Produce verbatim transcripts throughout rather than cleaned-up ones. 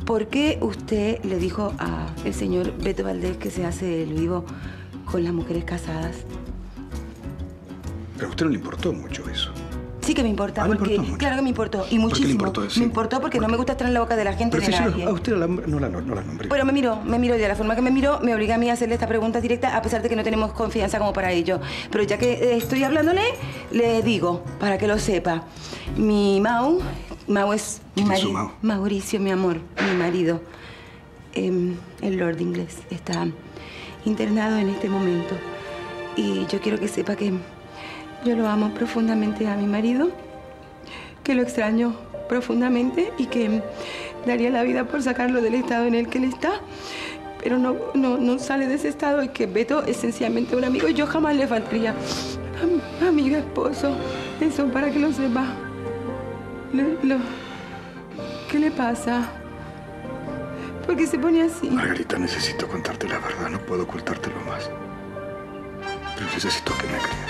¿por qué usted le dijo al señor Beto Valdés que se hace el vivo con las mujeres casadas? Pero a usted no le importó mucho eso. Sí que me importa, ah, porque... Importó claro que me importó, y muchísimo. ¿Por qué le importó eso? Me importó porque ¿Por no me gusta estar en la boca de la gente. Pero de si nadie. a usted la, no, la, no la nombré. Pero me miró, me miró, y de la forma que me miró, me obliga a mí a hacerle esta pregunta directa, a pesar de que no tenemos confianza como para ello. Pero ya que eh, estoy hablándole, le digo, para que lo sepa. Mi Mau, Mau es mi marido. Mau? Mauricio, mi amor, mi marido. Eh, el Lord inglés está internado en este momento. Y yo quiero que sepa que yo lo amo profundamente a mi marido, que lo extraño profundamente y que daría la vida por sacarlo del estado en el que él está. Pero no, no, no sale de ese estado y que Beto es sencillamente un amigo y yo jamás le faltaría a, a mi esposo. Eso para que lo sepa. Le, lo, ¿Qué le pasa? ¿Por qué se pone así? Margarita, necesito contarte la verdad. No puedo ocultártelo más. Pero necesito que me creas.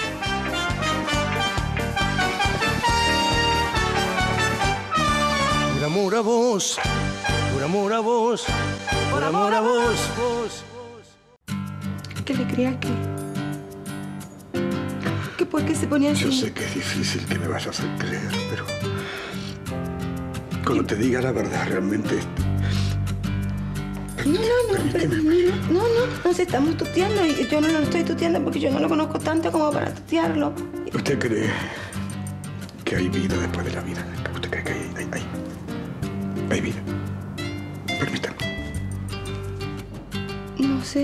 Por amor a vos, por amor a vos, por amor a vos, vos, vos. ¿Que le crea qué? ¿Que por qué se pone así? Yo sé que es difícil que me vayas a creer, pero... cuando te diga la verdad, realmente... No, no, no, pero, no, no, no, nos estamos tuteando y yo no lo estoy tuteando porque yo no lo conozco tanto como para tutearlo. ¿Usted cree que hay vida después de la vida? ¿Usted cree que hay, hay, hay, hay vida? Permítame. No sé.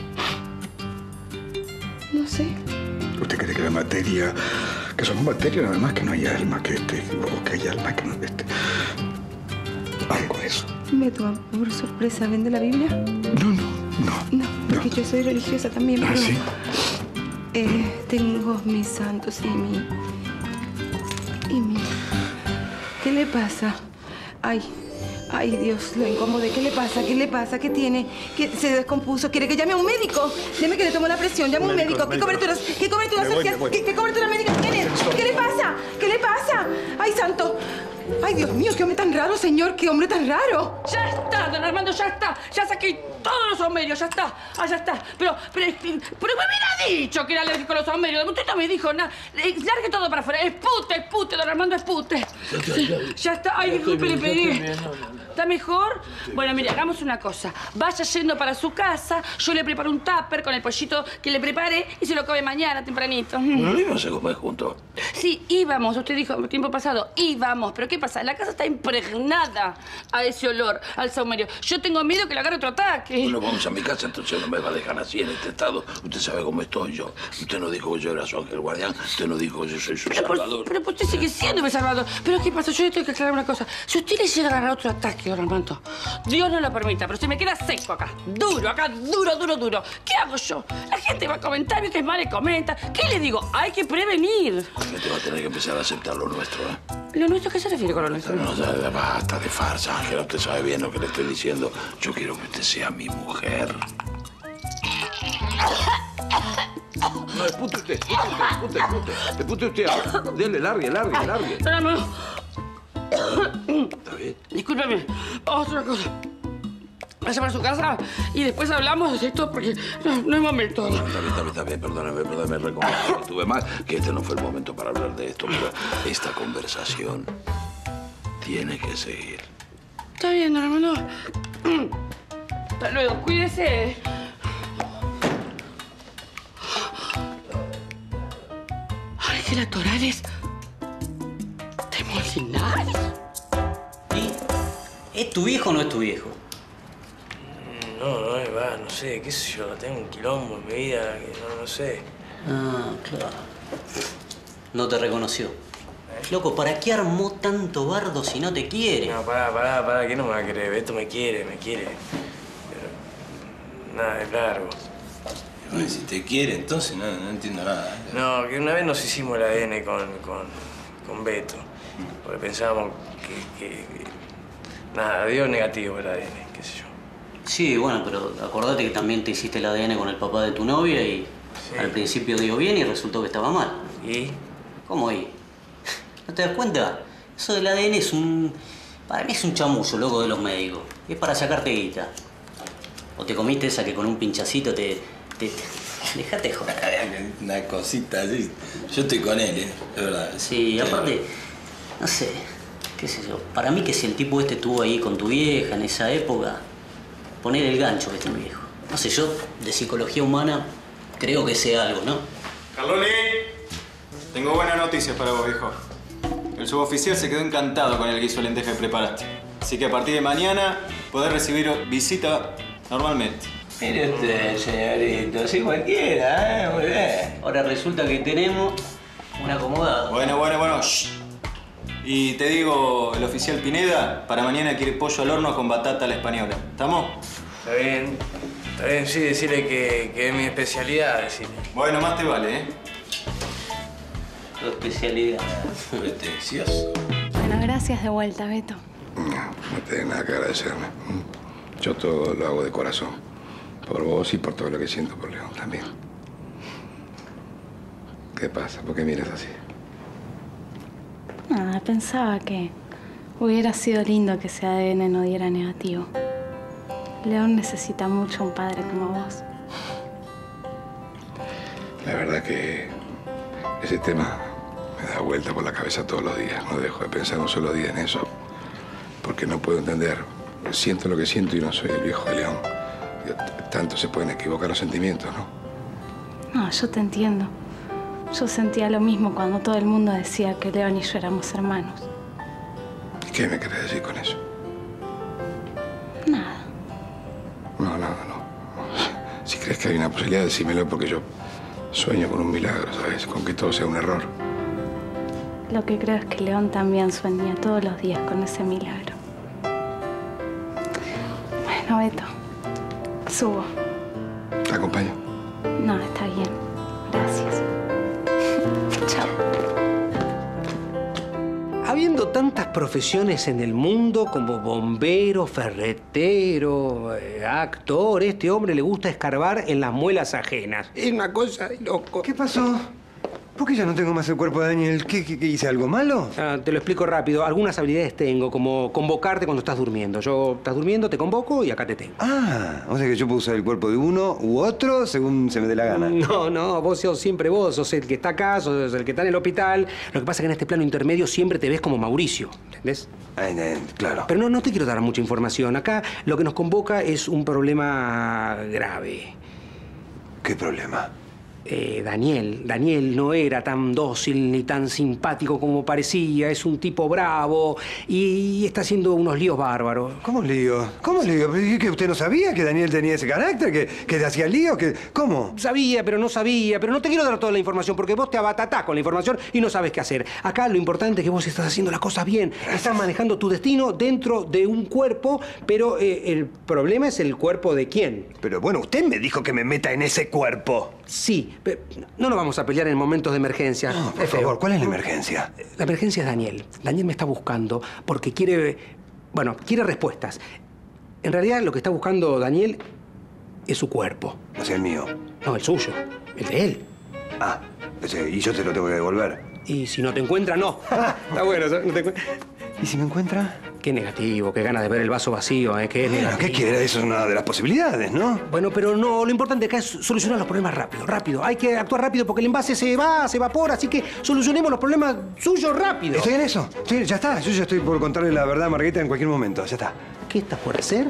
No sé. ¿Usted cree que la materia, que somos materia nada más, que no hay alma, que este, o que hay alma, que no este? Algo de eso. ¿Me toma por sorpresa? ¿Vende la Biblia? No, no, no. No, porque no. Yo soy religiosa también, ¿Ah, pero... sí? Eh, tengo mis santos y mi... Y mi... ¿Qué le pasa? Ay, ay, Dios, lo incomodé. ¿Qué le pasa? ¿Qué le pasa? ¿Qué tiene? ¿Qué se descompuso? ¿Quiere que llame a un médico? Deme que le tomo la presión. Llame a un médico. médico. ¿Qué coberturas? ¿Qué coberturas sociales? ¿Qué, ¿Qué cobertura médica tiene? ¿Qué le pasa? ¿Qué le pasa? Ay, santo. Ay, Dios mío, qué hombre tan raro, señor. Qué hombre tan raro. Ya está, don Armando, ya está. Ya saqué todos los saumerios, ya está. Ah, ya está. Pero, pero, pero me hubiera dicho que era alérgico a los saumerios. Usted no me dijo nada. Largue todo para afuera. Espute, espute, don Armando, espute. Ya está. Ay, disculpe, le pedí. ¿Está mejor? Bueno, mire, hagamos una cosa. Vaya yendo para su casa. Yo le preparo un tupper con el pollito que le preparé y se lo come mañana, tempranito. ¿No íbamos a comer juntos? Sí, íbamos. Usted dijo tiempo pasado. Íbamos. Pero ¿qué pasa? La casa está impregnada a ese olor, al saumerio. Yo tengo miedo que le agarre otro ataque. Bueno, vamos a mi casa, entonces no me va a dejar así en este estado. Usted sabe cómo estoy yo. Usted no dijo que yo era su ángel guardián. Usted no dijo que yo soy su pero salvador. Por, pero usted sigue siendo mi salvador. Pero ¿qué pasa? Yo le tengo que aclarar una cosa. Si usted le llega a agarrar otro ataque, don Armando, Dios no lo permita, pero se me queda seco acá. Duro, acá, duro, duro, duro. ¿Qué hago yo? La gente va a comentar, que es mal y comenta. ¿Qué le digo? Hay que prevenir. La gente va a tener que empezar a aceptar lo nuestro, ¿eh? ¿Lo nuestro? ¿Qué se refiere con lo nuestro? No, ya, basta de farsa, Ángela. Usted sabe bien lo que le estoy diciendo. Yo quiero que usted sea mi mujer. No, espute usted, espute usted, espute, espute. Espute usted. Dele, largue, largue, largue. No, no, no. ¿Está bien? Discúlpeme. Vamos a hacer una cosa. Vaya para su casa y después hablamos de esto porque no, no es momento. No, está bien, está bien, está bien. Perdóname, perdóname. Reconozco que estuve mal, que este no fue el momento para hablar de esto, pero esta conversación tiene que seguir. Está bien, don Armando. Hasta luego. Cuídese. Ángela Torales. ¿Te Molinares? ¿Y? ¿Es tu viejo o no es tu viejo? No, no es va, no sé, qué sé yo. Tengo un quilombo en mi vida que no, no sé. Ah, claro. No te reconoció. Loco, ¿para qué armó tanto bardo si no te quiere? No, pará, pará, pará, que no me va a querer. Esto me quiere, me quiere. Pero nada, es largo. Bueno, si te quiere, entonces no, no entiendo nada. No, que una vez nos hicimos el A D N con, con, con Beto. Porque pensábamos que, que, que... Nada, dio negativo el A D N, qué sé yo. Sí, bueno, pero acordate que también te hiciste el A D N con el papá de tu novia y sí. Al principio dio bien y resultó que estaba mal. ¿Y? ¿Cómo y? ¿No te das cuenta? Eso del A D N es un... Para mí es un chamuzo, loco, de los médicos. Es para sacarte guita. O te comiste esa que con un pinchacito te... te... Dejate joder. Una cosita así. Yo estoy con él, ¿eh? De verdad. Sí, aparte, no sé, qué sé yo. Para mí que si el tipo este estuvo ahí con tu vieja en esa época, poner el gancho que es tu viejo. No sé, yo de psicología humana creo que sé algo, ¿no? Carloni, tengo buenas noticias para vos, viejo. El suboficial se quedó encantado con el guiso de lenteja que preparaste. Así que a partir de mañana podés recibir visita normalmente. Mire usted, señorito, así cualquiera, ¿eh? Muy bien. Ahora resulta que tenemos un acomodado. Bueno, bueno, bueno. Shh. Y te digo, el oficial Pineda para mañana quiere pollo al horno con batata a la española. ¿Estamos? Está bien. Está bien, sí, decirle que, que es mi especialidad, decirle. Bueno, más te vale, ¿eh? Tu especialidad. Pretencioso. Bueno, gracias de vuelta, Beto. No, no tenés nada que agradecerme. Yo todo lo hago de corazón. Por vos y por todo lo que siento por León también. ¿Qué pasa? ¿Por qué miras así? Nada, pensaba que hubiera sido lindo que ese A D N no diera negativo. León necesita mucho un padre como vos. La verdad que ese tema me da vuelta por la cabeza todos los días. No dejo de pensar un solo día en eso. Porque no puedo entender. Siento lo que siento y no soy el viejo de León. Tanto se pueden equivocar los sentimientos, ¿no? No, yo te entiendo. Yo sentía lo mismo cuando todo el mundo decía que León y yo éramos hermanos. ¿Y qué me querés decir con eso? Nada. No, nada, no. Si crees que hay una posibilidad, decímelo porque yo sueño con un milagro, ¿sabes? Con que todo sea un error. Lo que creo es que León también sueña todos los días con ese milagro. Bueno, Beto. Subo. ¿Te acompaño? No, está bien. Gracias. Chao. Habiendo tantas profesiones en el mundo como bombero, ferretero, eh, actor, este hombre le gusta escarbar en las muelas ajenas. Es una cosa de loco. ¿Qué pasó? ¿Por qué ya no tengo más el cuerpo de Daniel? ¿Qué, qué, qué hice? ¿Algo malo? Ah, te lo explico rápido. Algunas habilidades tengo, como convocarte cuando estás durmiendo. Yo, estás durmiendo, te convoco y acá te tengo. Ah, o sea que yo puedo usar el cuerpo de uno u otro según se me dé la gana. No, no, vos sos siempre vos. Sos el que está acá, sos el que está en el hospital. Lo que pasa es que en este plano intermedio siempre te ves como Mauricio, ¿entendés? Ah, eh, claro. Pero no, no te quiero dar mucha información. Acá lo que nos convoca es un problema grave. ¿Qué problema? Eh, Daniel, Daniel no era tan dócil ni tan simpático como parecía. Es un tipo bravo y está haciendo unos líos bárbaros. ¿Cómo lío? ¿Cómo lío? ¿Que usted no sabía que Daniel tenía ese carácter? ¿Que, que hacía lío? ¿Que, ¿Cómo? Sabía, pero no sabía. Pero no te quiero dar toda la información porque vos te abatatás con la información y no sabes qué hacer. Acá lo importante es que vos estás haciendo las cosas bien. Estás manejando tu destino dentro de un cuerpo, pero eh, el problema es el cuerpo de quién. Pero bueno, usted me dijo que me meta en ese cuerpo. Sí, pero no nos vamos a pelear en momentos de emergencia. No, por favor, ¿cuál es la emergencia? La emergencia es Daniel. Daniel me está buscando porque quiere... Bueno, quiere respuestas. En realidad, lo que está buscando Daniel es su cuerpo. O sea, el mío. No, el suyo. El de él. Ah, ese, y yo te lo tengo que devolver. Y si no te encuentra, no. Está bueno, no te encuentra. ¿Y si me encuentra? Qué negativo, qué ganas de ver el vaso vacío, ¿eh? Qué es negativo. ¿Qué quiere? Eso es una de las posibilidades, ¿no? Bueno, pero no, lo importante acá es solucionar los problemas rápido, rápido. Hay que actuar rápido porque el envase se va, se evapora, así que solucionemos los problemas suyos rápido. Estoy en eso. Estoy, ya está. Yo ya estoy por contarle la verdad a Margarita en cualquier momento. Ya está. ¿Qué estás por hacer?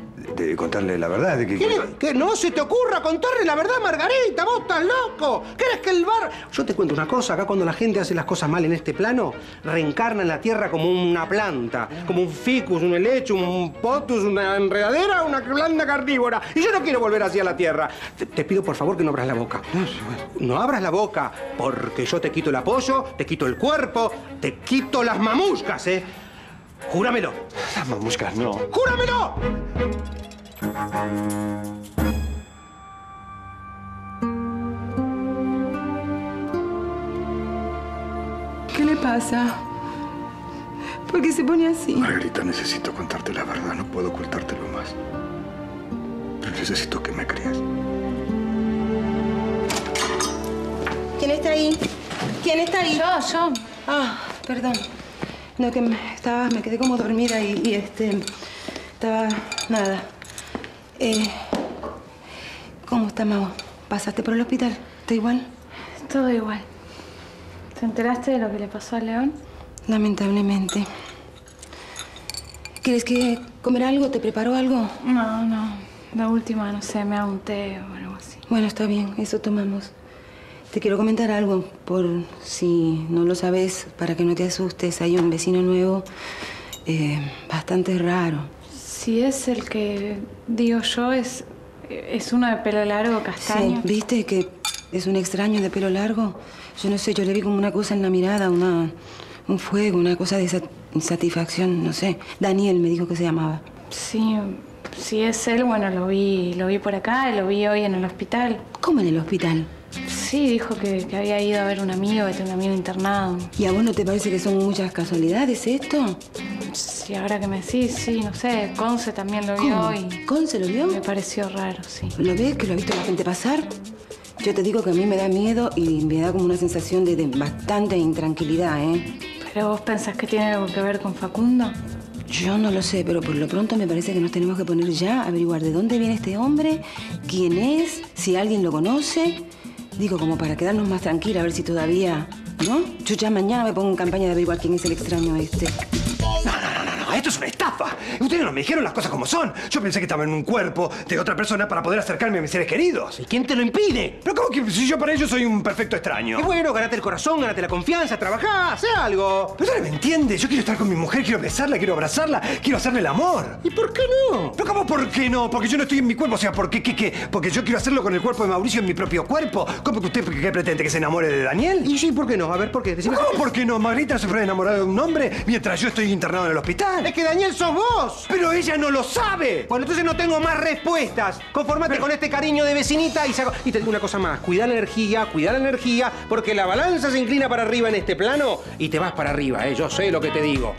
De contarle la verdad. De que, ¿Qué, que no se te ocurra contarle la verdad, Margarita? ¡Vos estás loco! ¿Crees que el bar...? Yo te cuento una cosa. Acá cuando la gente hace las cosas mal en este plano, reencarna en la tierra como una planta. Como un ficus, un helecho, un potus, una enredadera, una planta carnívora. Y yo no quiero volver así a la tierra. Te, te pido, por favor, que no abras la boca. No abras la boca, porque yo te quito el apoyo, te quito el cuerpo, te quito las mamuscas, ¿eh? Júramelo. Las mamuscas, no. ¡Júramelo! ¿Qué le pasa? ¿Por qué se pone así? Margarita, necesito contarte la verdad. No puedo ocultártelo más. Pero necesito que me creas. ¿Quién está ahí? ¿Quién está ahí? Yo, yo. Ah, perdón. No, que me, estaba, me quedé como dormida y, y este... Estaba... nada. Eh, ¿Cómo está, Mau? ¿Pasaste por el hospital? ¿Está igual? Todo igual. ¿Te enteraste de lo que le pasó a León? Lamentablemente. ¿Quieres que comer algo? ¿Te preparo algo? No, no. La última, no sé, me hago un té o algo así. Bueno, está bien. Eso tomamos. Te quiero comentar algo, por si no lo sabes, para que no te asustes. Hay un vecino nuevo eh, bastante raro. Si es el que digo yo, es, es uno de pelo largo, castaño. Sí, ¿viste que es un extraño de pelo largo? Yo no sé, yo le vi como una cosa en la mirada, una, un fuego, una cosa de sat satisfacción, no sé. Daniel me dijo que se llamaba. Sí, si es él, bueno, lo vi, lo vi por acá, lo vi hoy en el hospital. ¿Cómo en el hospital? Sí, dijo que, que había ido a ver un amigo, que tiene un amigo internado. ¿Y a vos no te parece que son muchas casualidades esto? Sí, ahora que me decís, sí, no sé. Conce también lo vio ¿Cómo? y... ¿Conce lo vio? Me pareció raro, sí. ¿Lo ves que lo ha visto la gente pasar? Yo te digo que a mí me da miedo y me da como una sensación de, de bastante intranquilidad, ¿eh? ¿Pero vos pensás que tiene algo que ver con Facundo? Yo no lo sé, pero por lo pronto me parece que nos tenemos que poner ya a averiguar de dónde viene este hombre, quién es, si alguien lo conoce. Digo, como para quedarnos más tranquilas, a ver si todavía... ¿No? Yo ya mañana me pongo en campaña de averiguar quién es el extraño este. No, no, no, no, no. Esto es una estafa. Ustedes no me dijeron las cosas como son. Yo pensé que estaba en un cuerpo de otra persona para poder acercarme a mis seres queridos. ¿Y quién te lo impide? Pero ¿cómo que si yo para ellos soy un perfecto extraño? Y bueno, ganate el corazón, ganate la confianza, trabajá, haz algo. Pero usted me entiende. Yo quiero estar con mi mujer, quiero besarla, quiero abrazarla, quiero hacerle el amor. ¿Y por qué no? ¿Pero cómo por qué no? Porque yo no estoy en mi cuerpo. O sea, ¿por qué? ¿Qué? qué? Porque yo quiero hacerlo con el cuerpo de Mauricio en mi propio cuerpo. ¿Cómo que usted qué pretende? ¿Que se enamore de Daniel? Y sí, ¿por qué no? A ver, ¿por qué? Decime. ¿Cómo por qué no? Margarita no se puede enamorar de un hombre mientras yo estoy internado en el hospital. Es que Daniel sos vos. Pero ella no lo sabe. Bueno, entonces no tengo más respuestas. Conformate Pero... con este cariño de vecinita y saco... Y te digo una cosa más. Cuida la energía, cuida la energía, porque la balanza se inclina para arriba en este plano y te vas para arriba, ¿eh? Yo sé lo que te digo.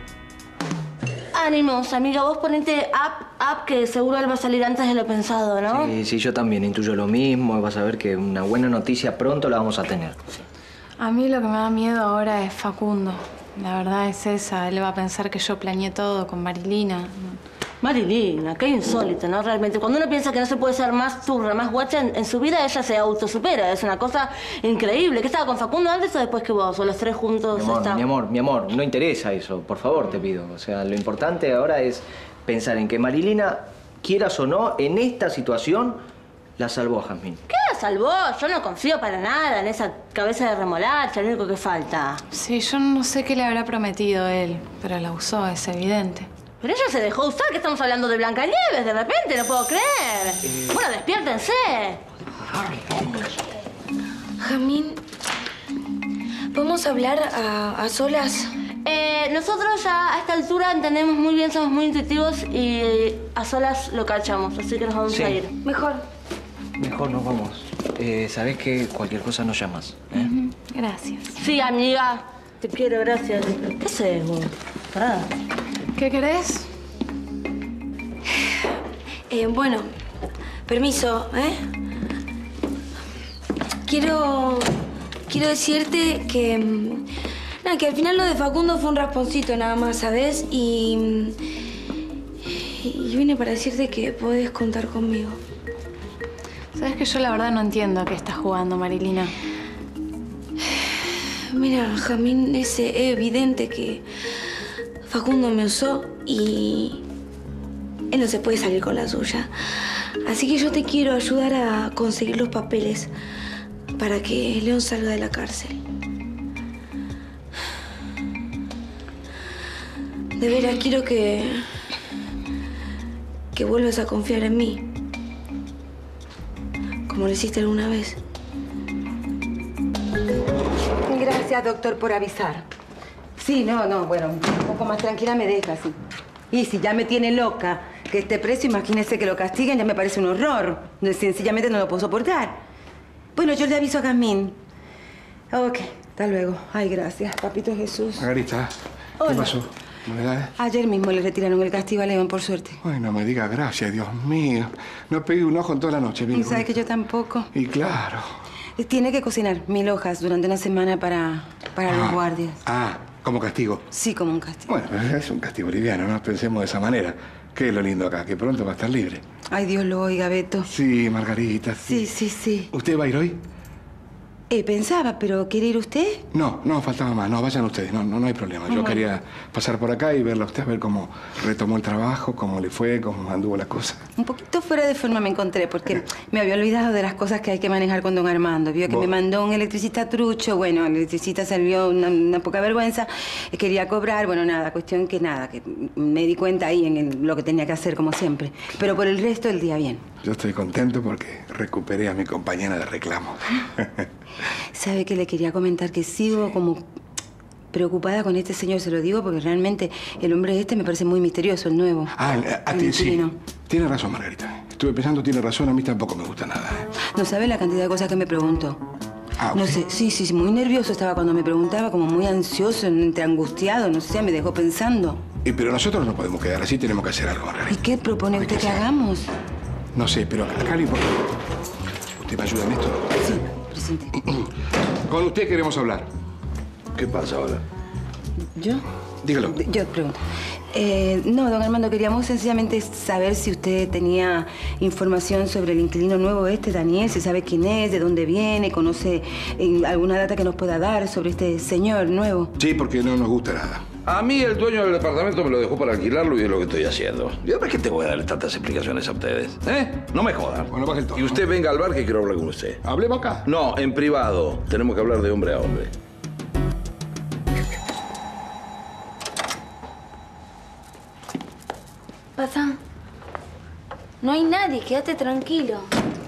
Ánimos, amiga. Vos ponete up, up, que seguro él va a salir antes de lo pensado, ¿no? Sí, sí, yo también intuyo lo mismo. Vas a ver que una buena noticia pronto la vamos a tener. A mí lo que me da miedo ahora es Facundo. La verdad es esa. Él va a pensar que yo planeé todo con Marilina. Marilina, qué insólito, ¿no? Realmente, cuando uno piensa que no se puede ser más turra, más guacha, en, en su vida ella se autosupera. Es una cosa increíble. ¿Qué estaba con Facundo antes o después que vos? ¿O los tres juntos? Mi amor, está... mi amor, mi amor, no interesa eso. Por favor, te pido. O sea, lo importante ahora es pensar en que Marilina, quieras o no, en esta situación, la salvó a Jazmín. ¿Qué la salvó? Yo no confío para nada en esa cabeza de remolacha, lo único que falta. Sí, yo no sé qué le habrá prometido él, pero la usó, es evidente. Pero ella se dejó usar, que estamos hablando de Blancanieves, de repente, no puedo creer. Eh... Bueno, despiértense. Jazmín, ¿podemos hablar a, a solas? Eh, nosotros ya a esta altura entendemos muy bien, somos muy intuitivos y a solas lo cachamos, así que nos vamos sí. a ir. Mejor. Mejor nos vamos. Eh, ¿Sabés que cualquier cosa nos llamas? ¿Eh? Uh-huh. Gracias. Sí, amiga. Te quiero, gracias. ¿Qué haces, vos? Pará. ¿Qué querés? Eh, bueno, permiso, ¿eh? Quiero... Quiero decirte que... Nada, que al final lo de Facundo fue un rasponcito nada más, ¿sabes? Y... Y vine para decirte que podés contar conmigo. Sabes que yo la verdad no entiendo a qué estás jugando, Marilina. Mira, Jazmín, es evidente que Facundo me usó y él no se puede salir con la suya. Así que yo te quiero ayudar a conseguir los papeles para que León salga de la cárcel. De veras, quiero que... que vuelvas a confiar en mí. Como lo hiciste alguna vez. Gracias, doctor, por avisar. Sí, no, no, bueno, un poco más tranquila me deja, sí. Y si ya me tiene loca que esté preso, imagínese que lo castiguen, ya me parece un horror. Sencillamente no lo puedo soportar. Bueno, yo le aviso a Jazmín. Ok, hasta luego. Ay, gracias, papito Jesús. Margarita, ¿qué Hola. pasó? ¿Novedades? Ayer mismo le retiraron el castigo a León, por suerte. Ay, no me diga gracias, Dios mío. No pegué un ojo en toda la noche. Y sabes que yo tampoco. Y claro. Tiene que cocinar mil hojas durante una semana para, para ah, los guardias. Ah, ¿Como castigo? Sí, como un castigo. Bueno, es un castigo liviano, no pensemos de esa manera. ¿Qué es lo lindo acá? Que pronto va a estar libre. Ay, Dios lo oiga, Beto. Sí, Margarita, sí. Sí, sí, sí. ¿Usted va a ir hoy? Eh, pensaba, pero ¿quiere ir usted? No, no, faltaba más. No, vayan ustedes. No, no, no hay problema. Yo Bueno. quería pasar por acá y verla a usted, a ver cómo retomó el trabajo, cómo le fue, cómo anduvo la cosa. Un poquito fuera de forma me encontré, porque me había olvidado de las cosas que hay que manejar con don Armando. Vio que ¿Vos? me mandó un electricista trucho. Bueno, el electricista salió una, una poca vergüenza. Quería cobrar. Bueno, nada, cuestión que nada, que me di cuenta ahí en el- lo que tenía que hacer, como siempre. Pero por el resto, el día bien. Yo estoy contento porque recuperé a mi compañera de reclamo. ¿Sabe que le quería comentar? Que sigo como preocupada con este señor, se lo digo, porque realmente el hombre este me parece muy misterioso, el nuevo. Ah, a, a El ti sí. inquilino. Tiene razón, Margarita. Estuve pensando, tiene razón, a mí tampoco me gusta nada. ¿eh? No sabe la cantidad de cosas que me preguntó. Ah, No ¿usted? sé, sí, sí, sí, muy nervioso estaba cuando me preguntaba, como muy ansioso, entre angustiado, no sé, me dejó pensando. Y, pero nosotros no podemos quedar así, tenemos que hacer algo, ¿Y Margarita. qué propone usted que hagamos? No sé, pero acá lo importante... ¿Usted me ayuda en esto? Sí, presente. Con usted queremos hablar. ¿Qué pasa ahora? ¿Yo? Dígalo. Yo pregunto. Eh, no, don Armando, queríamos sencillamente saber si usted tenía información sobre el inquilino nuevo este, Daniel, si sabe quién es, de dónde viene, conoce eh, alguna data que nos pueda dar sobre este señor nuevo. Sí, porque no nos gusta nada. A mí el dueño del departamento me lo dejó para alquilarlo y es lo que estoy haciendo. ¿Y ahora qué te voy a darle tantas explicaciones a ustedes? ¿Eh? No me jodan. Bueno, baje el tono. Y usted venga al bar que quiero hablar con usted. Hablemos acá. No, en privado. Tenemos que hablar de hombre a hombre. Pasa. No hay nadie, quédate tranquilo.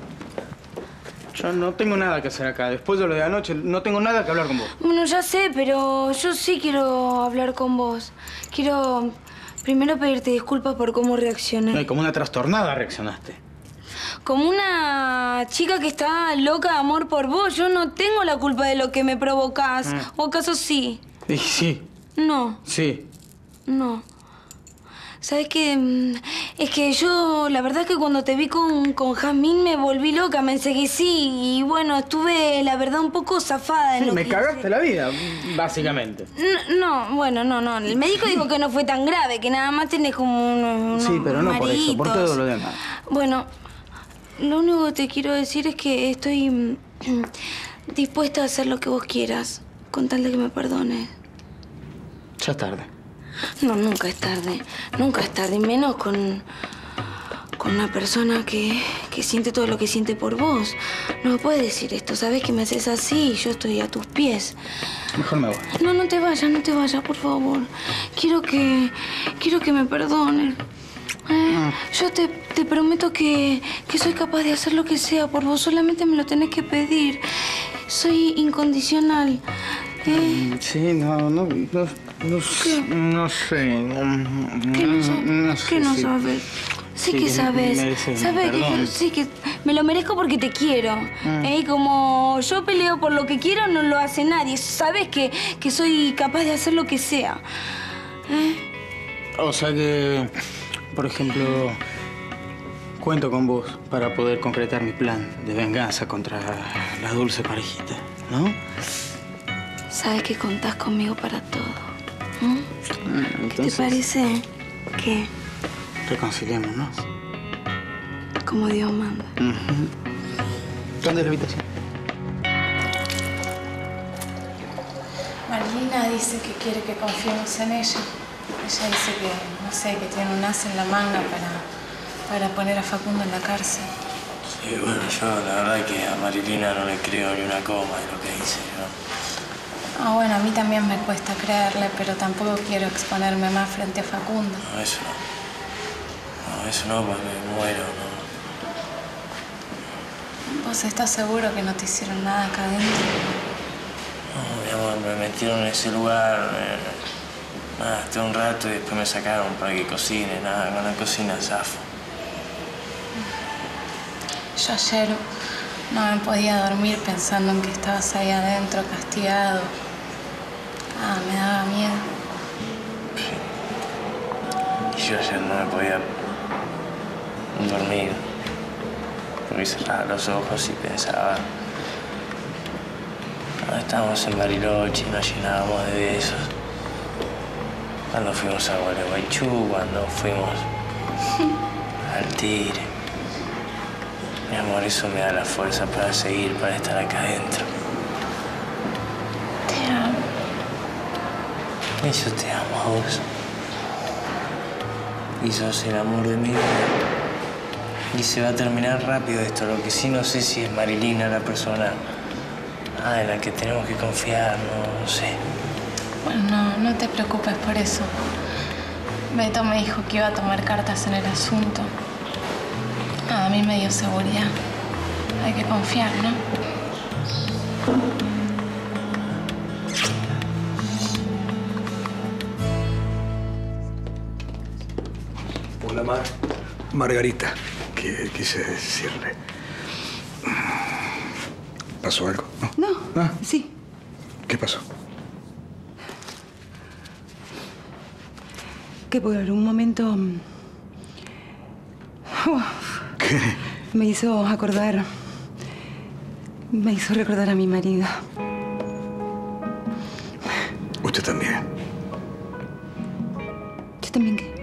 Yo no tengo nada que hacer acá. Después de lo de anoche, no tengo nada que hablar con vos. Bueno, ya sé, pero yo sí quiero hablar con vos. Quiero primero pedirte disculpas por cómo reaccioné. Ay, como una trastornada reaccionaste. Como una chica que está loca de amor por vos. Yo no tengo la culpa de lo que me provocás. Ah. ¿O acaso sí? Y sí, No, sí. no. ¿Sabes qué? Mm, Es que yo, la verdad es que cuando te vi con, con Jazmín me volví loca, me enseguecí y bueno, estuve, la verdad, un poco zafada. en Sí, lo me que cagaste hice. la vida, básicamente. No, no, bueno, no, no. El médico dijo que no fue tan grave, que nada más tenés como unos, unos Sí, pero no por eso, por mareitos. todo lo demás. Bueno, lo único que te quiero decir es que estoy mm, dispuesta a hacer lo que vos quieras, con tal de que me perdones. Ya es tarde. No, nunca es tarde. Nunca es tarde. Y menos con, con una persona que, que siente todo lo que siente por vos. No me puedes decir esto. Sabes que me haces así y yo estoy a tus pies. Mejor me voy. No, no te vayas, no te vayas, por favor. Quiero que... Quiero que me perdones. ¿Eh? Yo te, te prometo que, que soy capaz de hacer lo que sea por vos. Solamente me lo tenés que pedir. Soy incondicional. ¿Eh? Sí, no, no, no, no, ¿Qué? no sé. No, ¿Qué no sabes? no sé ¿Qué no si- sabes? Sí, sí, que que sabes. mereces mi Sabes que perdón. yo sí que me lo merezco porque te quiero. Mm. ¿Eh? Y como yo peleo por lo que quiero, no lo hace nadie. Sabes que, que soy capaz de hacer lo que sea. ¿Eh? O sea que, por ejemplo, cuento con vos para poder concretar mi plan de venganza contra la dulce parejita, ¿no? Sabes que contás conmigo para todo. ¿Mm? ¿Qué te Entonces, parece? ¿Qué? reconciliémonos. Como Dios manda. Ujú. ¿Dónde es la habitación? Marilina dice que quiere que confiemos en ella. Ella dice que, no sé, que tiene un as en la manga para, para poner a Facundo en la cárcel. Sí, bueno, yo la verdad es que a Marilina no le creo ni una coma de lo que dice, ¿no? Ah, bueno, a mí también me cuesta creerle, pero tampoco quiero exponerme más frente a Facundo. No, eso no. No, eso no, pues me muero, ¿no? ¿Vos estás seguro que no te hicieron nada acá adentro? No, mi amor, me metieron en ese lugar, me... nada, estuve un rato y después me sacaron para que cocine, nada, con la cocina zafo. Yo ayer no me podía dormir pensando en que estabas ahí adentro, castigado. Ah, me daba miedo. Y yo ayer no me podía dormir, porque cerraba los ojos y pensaba... Ah, estábamos en Bariloche y nos llenábamos de besos. Cuando fuimos a Gualeguaychú, cuando fuimos al Tigre. Mi amor, eso me da la fuerza para seguir, para estar acá adentro. Te amo. Y yo te amo a vos. Y sos el amor de mi vida. Y se va a terminar rápido esto. Lo que sí no sé si es Marilina la persona ah, en la que tenemos que confiar, no, no sé. Bueno, no, no te preocupes por eso. Beto me dijo que iba a tomar cartas en el asunto. Ah, a mí me dio seguridad. Hay que confiar, ¿no? Hola, Mar. Margarita, que quise decirle. ¿Pasó algo? No, Ah. sí. ¿Qué pasó? Que por un momento... Uf, ¿Qué? me hizo acordar... Me hizo recordar a mi marido. Usted también. ¿Yo también qué?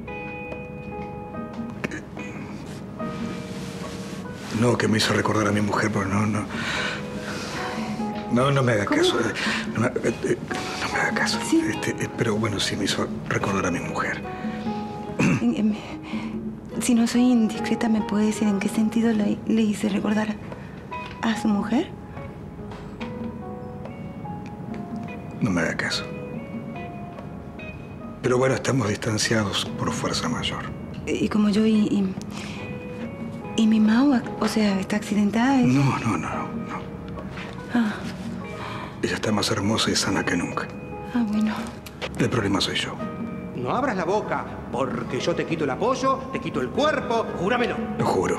No, que me hizo recordar a mi mujer, pero no, no. No, no me haga caso. eh, No me, eh, eh, no me haga caso. Este, eh, pero bueno, sí me hizo recordar a mi mujer. Em, Si no soy indiscreta, ¿me puede decir en qué sentido le, le hice recordar a su mujer? No me haga caso. Pero bueno, estamos distanciados por fuerza mayor. Y como yo y... y, y mi Mau, o sea, está accidentada. ¿Es? No, no, no, no. Ah, Ella está más hermosa y sana que nunca. ah, bueno. El problema soy yo. No abras la boca, porque yo te quito el apoyo, te quito el cuerpo. Júramelo. Lo juro.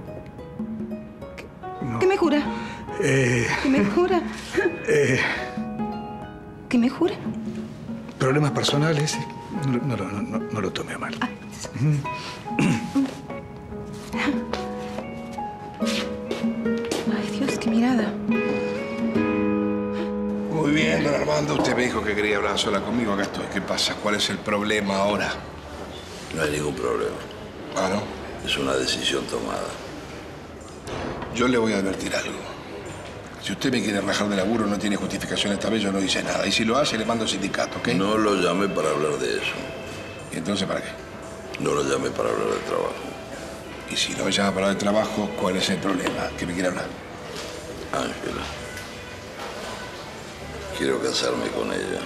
¿Qué me jura? Eh, ¿Qué me jura? eh, ¿Qué me jura? problemas personales. No, no, no, no, no lo tome a mal. Ay, Dios, qué mirada. Muy bien, don Armando. Usted me dijo que quería hablar sola conmigo. Acá estoy. ¿Qué pasa? ¿Cuál es el problema ahora? No hay ningún problema. Ah, ¿no? Es una decisión tomada. Yo le voy a advertir algo. Si usted me quiere rajar de laburo, no tiene justificación esta vez, yo no hice nada. Y si lo hace, le mando al sindicato, ¿ok? No lo llamé para hablar de eso. ¿Y entonces para qué? No lo llamé para hablar de trabajo. Y si no me llama para hablar de trabajo, ¿cuál es el problema? ¿Qué me quiere hablar? Ángela. Quiero casarme con ella.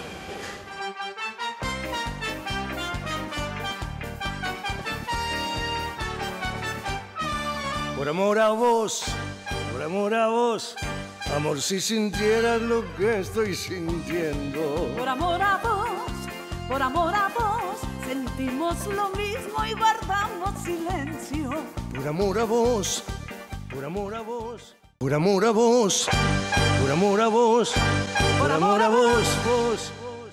Por amor a vos, por amor a vos, amor, si sintieras lo que estoy sintiendo. Por amor a vos, por amor a vos, sentimos lo mismo y guardamos silencio. Por amor a vos, por amor a vos, por amor a vos, por amor a vos, por amor a vos, vos.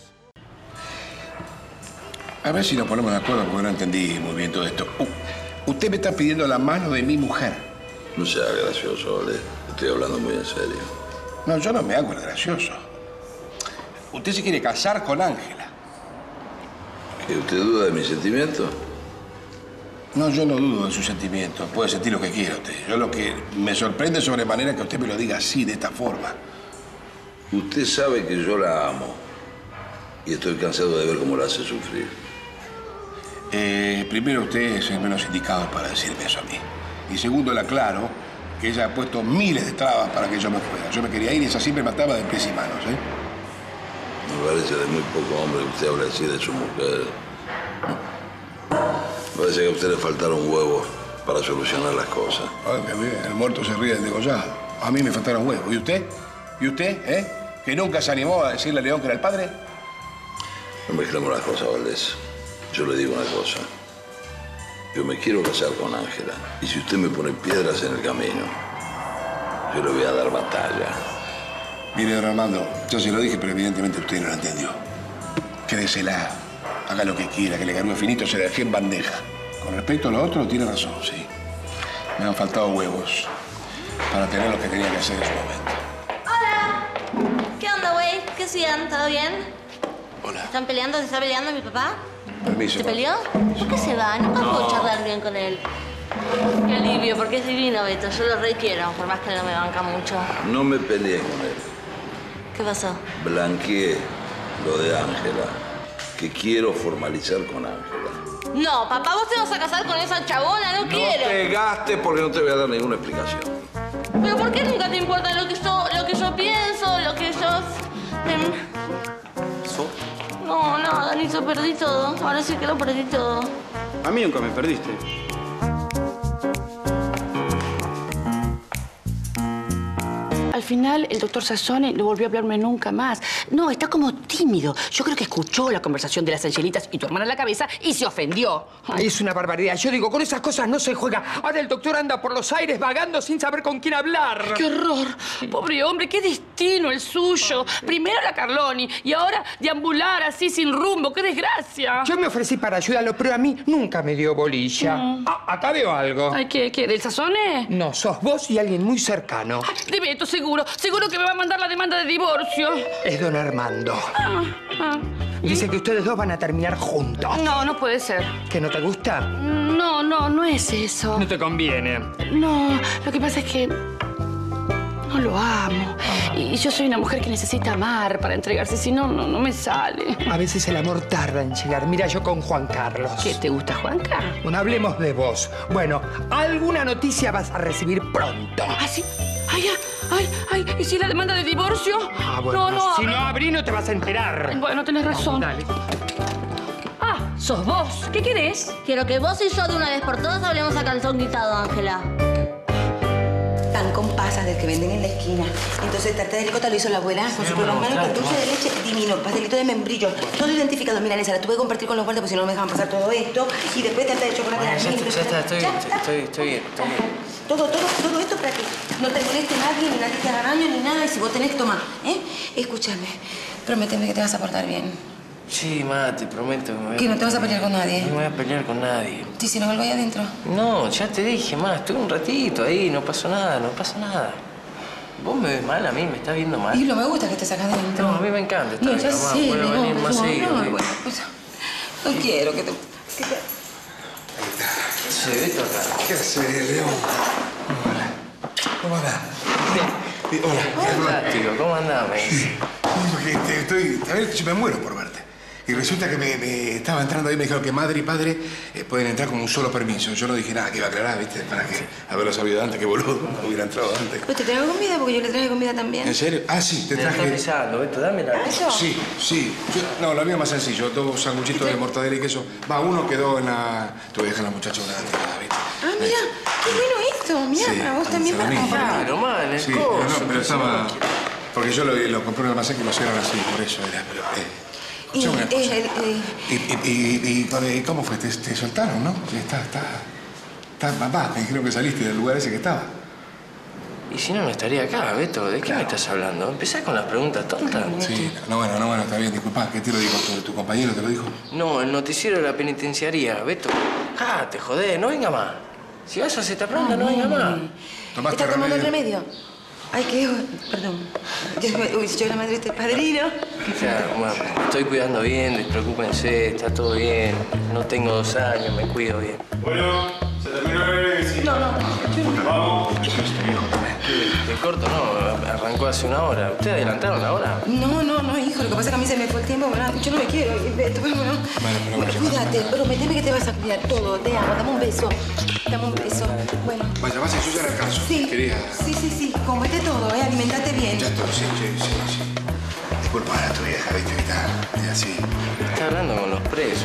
A ver si nos ponemos de acuerdo, porque no entendí muy bien todo esto. Uh, usted me está pidiendo la mano de mi mujer. No sea gracioso, ¿vale? Estoy hablando muy en serio. No, yo no me hago el gracioso. Usted se quiere casar con Ángela. ¿Que usted duda de mis sentimientos? No, yo no dudo de sus sentimientos. Puede sentir lo que quiera usted. Yo lo que me sorprende sobremanera es que usted me lo diga así, de esta forma. Usted sabe que yo la amo. Y estoy cansado de ver cómo la hace sufrir. Eh, primero, usted es el menos indicado para decirme eso a mí. Y segundo, le aclaro que ella ha puesto miles de trabas para que yo me fuera. Yo me quería ir y ella siempre me ataba de pies y manos, ¿eh? Me parece de muy poco hombre que usted hable así de su mujer. Parece que a usted le faltaron huevos para solucionar las cosas. Ay, qué bien. El muerto se ríe del degollado. A mí me faltaron huevos. ¿Y usted? ¿Y usted, eh? ¿Que nunca se animó a decirle a León que era el padre? No mezclemos las cosas, Valdés. Yo le digo una cosa. Yo me quiero casar con Ángela. Y si usted me pone piedras en el camino, yo le voy a dar batalla. Mire, don Armando, yo se lo dije, pero evidentemente usted no lo entendió. Quédesela, haga lo que quiera, que le garúe finito, se la dejé en bandeja. Con respecto a lo otro, tiene razón, sí. Me han faltado huevos para tener lo que tenía que hacer en su momento. Hola. ¿Qué onda, güey? ¿Qué hacían? ¿Todo bien? Hola. ¿Están peleando? ¿Se está peleando mi papá? Permiso. ¿Se peleó? ¿Por qué se va? Nunca puedo charlar bien con él. Qué alivio, porque es divino, Beto. Yo lo re quiero, por más que no me banca mucho. No me peleé con él. ¿Qué pasó? Blanqueé lo de Ángela, que quiero formalizar con Ángela. No, papá, vos te vas a casar con esa chabona, no, No quiero. te gastes porque no te voy a dar ninguna explicación. ¿Pero por qué nunca te importa lo que yo, lo que yo pienso, lo que yo... em, ¿So? No, nada, ni yo perdí todo. Ahora sí que lo perdí todo. A mí nunca me perdiste. Al final, el doctor Sassone no volvió a hablarme nunca más. No, está como tímido. Yo creo que escuchó la conversación de las angelitas y tu hermana en la cabeza y se ofendió. Ay, es una barbaridad. Yo digo, con esas cosas no se juega. Ahora el doctor anda por los aires vagando sin saber con quién hablar. ¡Qué horror! Pobre hombre, qué destino el suyo. Primero la Carloni y ahora deambular así sin rumbo. ¡Qué desgracia! Yo me ofrecí para ayudarlo, pero a mí nunca me dio bolilla. Mm. Ah, acá veo algo. Ay, ¿qué? ¿Qué? ¿Del Sassone? No, sos vos y alguien muy cercano. De Beto, seguro. Seguro que me va a mandar la demanda de divorcio. Es don Armando. Ah, ah. Dice que ustedes dos van a terminar juntos. No, no puede ser. ¿Que no te gusta? No, no, no es eso. No te conviene. No, lo que pasa es que no lo amo. Y yo soy una mujer que necesita amar para entregarse. Si no, no, no me sale. A veces el amor tarda en llegar. Mira, yo con Juan Carlos. ¿Qué te gusta, Juanca? Bueno, hablemos de vos. Bueno, alguna noticia vas a recibir pronto. ¿Ah, sí? Ay, ay, ay. ¿Y si la demanda de divorcio? Ah, bueno. No, no. Si no abrí, no te vas a enterar. Bueno, tenés razón. Dale. Ah, sos vos. ¿Qué querés? Quiero que vos y yo de una vez por todas hablemos a calzón quitado, Ángela. Pan con pasas del que venden en la esquina. Entonces, tarta de ricota lo hizo la abuela con su propia mano, con dulce de leche divino, pastelito de membrillo, todo identificado. Mira, Nessa, la tuve que compartir con los guardias porque si no, no me dejaban pasar todo esto. Y después tarta de chocolate. Bueno, ya, de está, ya está, estoy, estoy, estoy bien, estoy bien. Todo, todo, todo esto para que no te moleste nadie, ni nadie te haga daño, ni nada. Y si vos tenés, toma, ¿eh? Escúchame, prométeme que te vas a portar bien. Sí, ma, te prometo que me voy a... Que no te vas a pelear con nadie. No me voy a pelear con nadie. ¿Y si no vuelvo ahí adentro? No, ya te dije, ma, estuve un ratito ahí, no pasó nada, no pasa nada. Vos me ves mal a mí, me estás viendo mal. Y no me gusta que estés acá adentro. No, a mí me encanta estar No, bien, ya mamá. sé, Vuelvo a no, venir más no, seguido. no, ¿sí? bueno, pues, no quiero que te... Que te... ¿Qué se ve esto acá? ¿Qué haces, León? Hola. ¿Cómo andás? Bien. Hola. Fantástico, ¿cómo andás, me dice? Porque te- estoy... A ver, yo me muero por verte. Y resulta que me, me estaba entrando ahí, me dijeron que madre y padre eh, pueden entrar con un solo permiso. Yo no dije nada, que iba a aclarar, ¿viste? Para que haberlo sabido antes, que boludo, hubiera entrado antes. Pues te traigo comida porque yo le traje comida también. ¿En serio? Ah, sí, te Te la traje... está pisando, Beto, dame la... ¿Eso? Sí, sí. Yo- no, lo mío más sencillo. Dos sanguchitos de mortadela y queso. Va, uno quedó en la... Te voy a dejar a la muchacha una entrada, ¿viste? Ah, mira, qué bueno esto. Mira, Sí, para vos también. para mí. para- Claro, man, el Sí, coso. pero no, pero estaba... Porque yo lo, lo compré en el almacén que lo cierran así, por eso era, pero... Eh, Y, escuchame una cosa. eh, eh, Y, y, y, y- y ¿cómo fue? ¿Te, te soltaron, no? Está, está... Está... Papá, me dijeron que saliste del lugar ese que estaba. Y si no, no estaría acá, Beto. ¿De qué me estás hablando? Empezás con las preguntas tontas. Sí, no, bueno, no, bueno, está bien, disculpa. ¿Qué te lo dijo? ¿Tu, tu compañero te lo dijo? No, el noticiero de la penitenciaría, Beto. Ah, te jodés, no venga más. Si vas a hacer esta pregunta, no venga más. ¿Tomaste ¿Estás tomando el remedio? remedio? Ay, qué... Perdón. Yo, uy, yo la madre de este padrino. Ya, bueno, me estoy cuidando bien, despreocúpense, está todo bien. No tengo dos años, me cuido bien. Bueno, se terminó el sí. No, no, Vamos. De corto, no, arrancó hace una hora. ¿Ustedes adelantaron la hora? No, no, no, hijo. Lo que pasa es que a mí se me fue el tiempo. ¿Verdad? Yo no me quiero. Beto, bueno, bueno, cuídate. Prometeme que te vas a cuidar todo. Te amo. Dame un beso. Dame un beso. Bueno. Vaya, vas a yo ya le alcanzo. Sí. Quería... Sí, sí, sí. Comete todo, ¿eh? Alimentate bien. Ya estoy, sí, sí, sí, sí. Disculpa a tu vieja, viste, que está es así. Está hablando con los presos.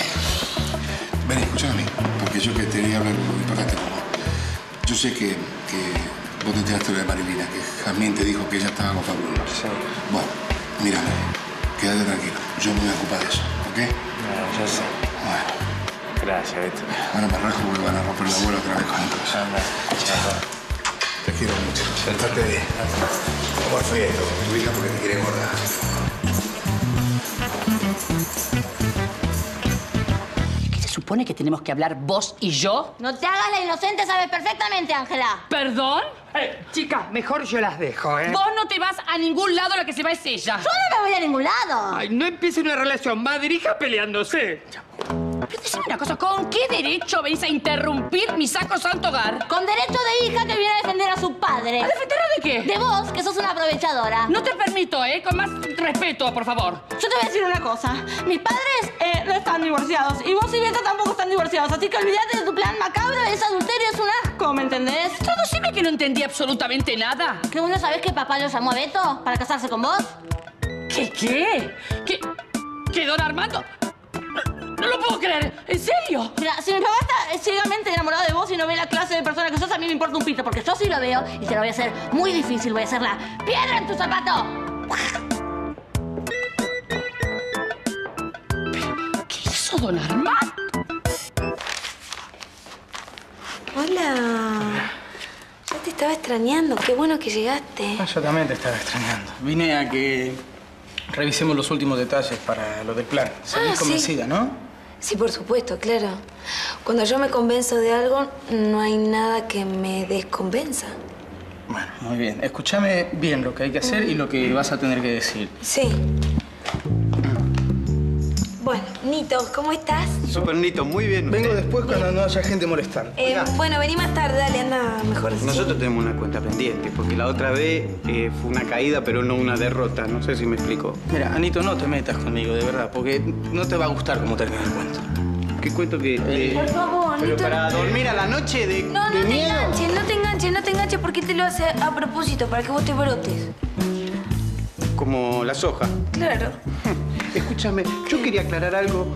Ven, escuchame a mí, porque yo que te quería hablar algo importante con vos. Yo sé que, que vos te enteraste de Marilina, que Jazmín te dijo que ella estaba con Facundo. Sí. Bueno, mírame, quédate tranquilo. Yo me voy a ocupar de eso, ¿ok? No, yo sé. Bueno. Gracias, Beto. Ahora me rajo porque van a romper la bola otra vez con esto. Anda, chao. Te quiero mucho. Sentate bien. ¿Cómo fue esto con tu hija? Porque te quiere engordar. supone que tenemos que hablar vos y yo? No te hagas la inocente, sabes perfectamente, Ángela. ¿Perdón? Eh, chica, mejor yo las dejo, ¿eh? Vos no te vas a ningún lado, la que se va es ella. Yo no me voy a ningún lado. Ay, no empiece una relación, madre e hija peleándose. Pero decime una cosa, ¿con qué derecho venís a interrumpir mi sacrosanto hogar? Con derecho de hija que viene a defender a su padre. ¿A defenderlo de qué? De vos, que sos una aprovechadora. No te permito, ¿eh? Con más respeto, por favor. Yo te voy a decir una cosa. Mis padres eh, no están divorciados. Y vos y Beto tampoco están divorciados. Así que olvídate de tu plan macabro. Ese adulterio es un asco, ¿me entendés? Traducime que no entendí absolutamente nada. ¿Que vos no sabés que papá lo llamó a Beto para casarse con vos? ¿Qué qué? ¿Qué? ¿Que don Armando? No lo puedo creer. ¿En serio? Mira, si mi papá está ciegamente enamorado de vos y no ve la clase de persona que sos, a mí me importa un pito, porque yo sí lo veo y te lo voy a hacer muy difícil. Voy a hacer la piedra en tu zapato. ¿Qué hizo don Armando? Hola. Ya te estaba extrañando. Qué bueno que llegaste. Ah, yo también te estaba extrañando. Vine a que revisemos los últimos detalles para lo del plan. Salís Ah, sí. convencida, ¿no? Sí, por supuesto, claro. Cuando yo me convenzo de algo, no hay nada que me desconvenza. Bueno, muy bien. Escúchame bien lo que hay que hacer y lo que vas a tener que decir. Sí. Bueno, Nito, ¿cómo estás? Súper Nito, muy bien. Vengo después cuando no haya gente molestando. Eh, bueno, vení más tarde, dale, anda mejor. así. Nosotros tenemos una cuenta pendiente, porque la otra vez eh, fue una caída, pero no una derrota. No sé si me explico. Mira, Anito, no te metas conmigo, de verdad, porque no te va a gustar cómo termina el cuento. ¿Qué cuento que...? Eh, Por favor, pero Nito. para dormir a la noche de, No, no de te miedo. enganches, no te enganches, no te enganches porque te lo hace a propósito, para que vos te brotes. Como la soja. Claro. Escúchame, yo quería aclarar algo.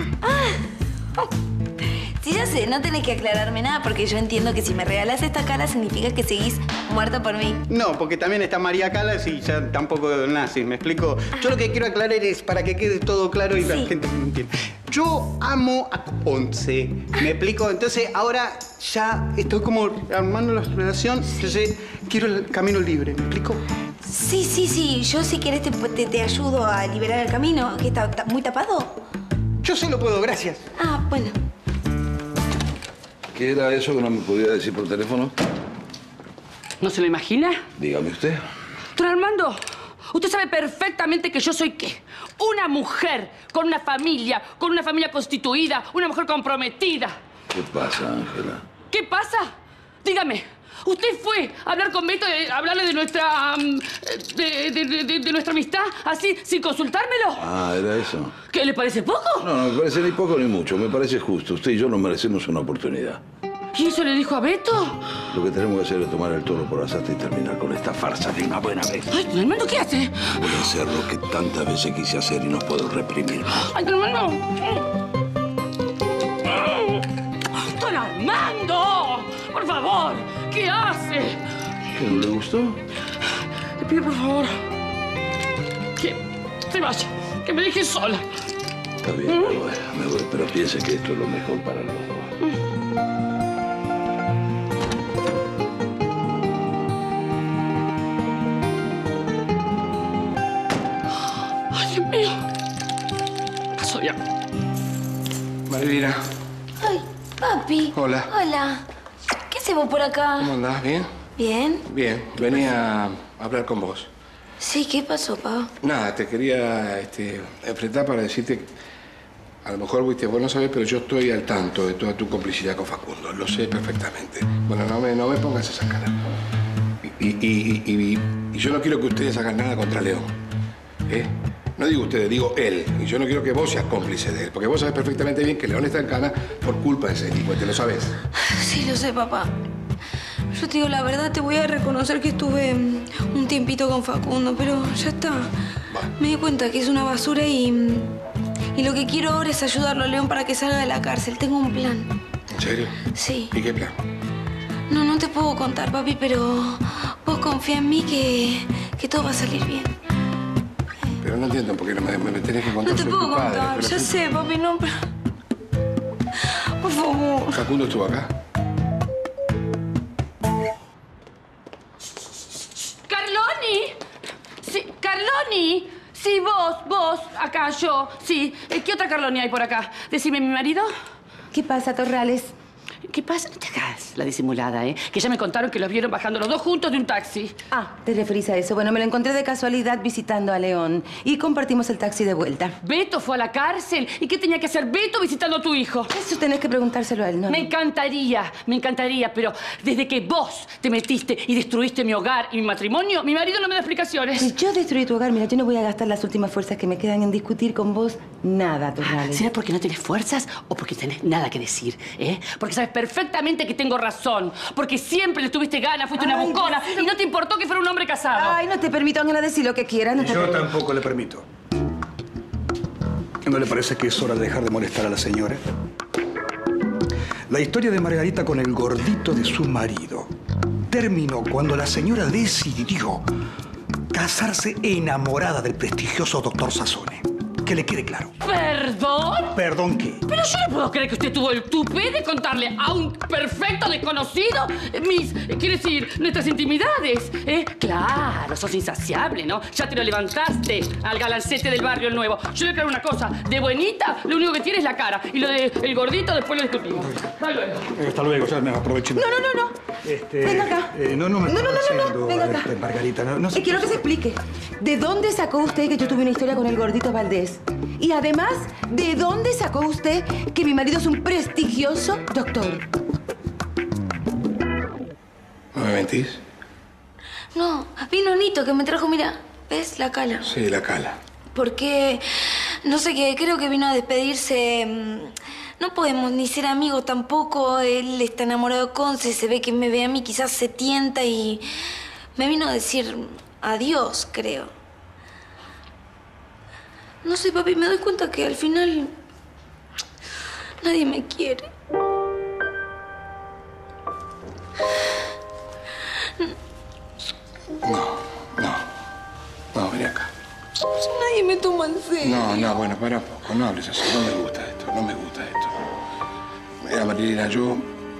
Sí, ya sé, no tenés que aclararme nada porque yo entiendo que si me regalás esta cara significa que seguís muerta por mí. No, porque también está María Calas y ya tampoco nace, ¿me explico? Yo lo que quiero aclarar es para que quede todo claro y la gente me entienda. Yo amo a Ponce, ¿me explico? Entonces ahora ya estoy como armando la relación, entonces quiero el camino libre, ¿me explico? Sí, sí, sí. Yo si querés te, te, te ayudo a liberar el camino. ¿Qué está ta- muy tapado? Yo sí lo puedo, gracias. Ah, bueno. ¿Qué era eso que no me podía decir por teléfono? ¿No se lo imagina? Dígame usted. Don Armando, usted sabe perfectamente que yo soy ¿qué? Una mujer con una familia, con una familia constituida, una mujer comprometida. ¿Qué pasa, Ángela? ¿Qué pasa? Dígame. ¿Usted fue a hablar con Beto, a hablarle de nuestra... um, de, de, de, de nuestra amistad, así, sin consultármelo? Ah, ¿era eso? ¿Qué, le parece poco? No, no me parece ni poco ni mucho. Me parece justo. Usted y yo nos merecemos una oportunidad. ¿Y eso le dijo a Beto? Lo que tenemos que hacer es tomar el toro por las astas y terminar con esta farsa de una buena vez. Ay, don Armando, ¿qué hace? Voy a hacer lo que tantas veces quise hacer y no puedo reprimir más. Ay, don Armando. ¡Don Armando! Por favor, ¿qué hace? ¿Qué, no le gustó? Le pido, por favor, que se vaya, que me deje sola. Está bien, me voy, me voy, pero piense que esto es lo mejor para los dos. Ay, Dios mío. Pasó ya. Marilina, Ay, papi. Hola. Hola. ¿Qué haces vos por acá? ¿cómo andás? ¿Bien? Bien. Bien, venía a hablar con vos. Sí, ¿qué pasó, pa? Nada, te quería este, enfrentar para decirte que a lo mejor, viste, vos no sabés, pero yo estoy al tanto de toda tu complicidad con Facundo. Lo sé perfectamente. Bueno, no me, no me pongas esa cara. Y, y, y, y, y yo no quiero que ustedes hagan nada contra León. ¿Eh? No digo ustedes, digo él. Y yo no quiero que vos seas cómplice de él. Porque vos sabés perfectamente bien que León está en cana por culpa de ese tipo. ¿Te lo sabés? Sí, lo sé, papá. Yo te digo la verdad, te voy a reconocer que estuve mm, un tiempito con Facundo, pero ya está. Me di cuenta que es una basura y... mm, y lo que quiero ahora es ayudarlo a León para que salga de la cárcel. Tengo un plan. ¿En serio? Sí. ¿Y qué plan? No, no te puedo contar, papi, pero vos confía en mí que, que todo va a salir bien. Pero no entiendo por qué no me, me tenés que contar. No te soy puedo tu padre, contar, pero ya soy- sé, papi, no, pero... Por favor. Facundo estuvo acá. ¡Carloni! Sí, Carloni. Sí, vos, vos, acá, yo. Sí. Eh, ¿Qué otra Carloni hay por acá? Decime, ¿mi marido? ¿Qué pasa, Torrales? ¿Qué pasa? No te hagas la disimulada, ¿eh? Que ya me contaron que los vieron bajando los dos juntos de un taxi. Ah, ¿te referís a eso? Bueno, me lo encontré de casualidad visitando a León y compartimos el taxi de vuelta. Beto fue a la cárcel. ¿Y qué tenía que hacer Beto visitando a tu hijo? Eso tenés que preguntárselo a él, ¿no? Me encantaría, me encantaría, pero desde que vos te metiste y destruiste mi hogar y mi matrimonio, mi marido no me da explicaciones. Si yo destruí tu hogar, mira, yo no voy a gastar las últimas fuerzas que me quedan en discutir con vos nada, Torrales. ¿Será porque no tenés fuerzas o porque tenés nada que decir, eh? Porque sabes perfectamente que tengo razón. Porque siempre le tuviste ganas, fuiste Ay, una bocona no. y no te importó que fuera un hombre casado. Ay, no te permito, Ángela, decir lo que quieras. No te Yo permito. tampoco le permito. ¿No le parece que es hora de dejar de molestar a la señora? La historia de Margarita con el gordito de su marido terminó cuando la señora decidió casarse enamorada del prestigioso doctor Sassone. Que le quede claro. ¿Perdón? ¿Perdón qué? Pero yo no puedo creer que usted tuvo el tupé de contarle a un perfecto desconocido mis, quiere decir, nuestras intimidades, ¿eh? Claro, sos insaciable, ¿no? Ya te lo levantaste al galancete del barrio nuevo. Yo le creo una cosa, de buenita, lo único que tiene es la cara. Y lo del gordito después lo discutimos. Hasta luego. Eh, Hasta luego, ya me aproveché. No, no, no, no. Este, Venga acá. eh, no, no me No, no, no, estaba no, no. haciendo, Venga acá. este, Margarita, no, no Eh, sé. quiero que se explique. ¿De dónde sacó usted que yo tuve una historia con el gordito Valdés? Y además, ¿de dónde sacó usted que mi marido es un prestigioso doctor? ¿No me mentís? No, vino Nito que me trajo, mira, ¿ves? La cala. Sí, la cala. Porque, no sé qué, creo que vino a despedirse. mm, No podemos ni ser amigos tampoco. Él está enamorado de Conce, se ve que me ve a mí, quizás se tienta y me vino a decir adiós, creo. No sé, papi, me doy cuenta que al final nadie me quiere. No, no. No, ven acá. Nadie me toma en serio. No, no, bueno, para un poco. No hables así. No me gusta esto, no me gusta esto. Mira, Marilena, yo...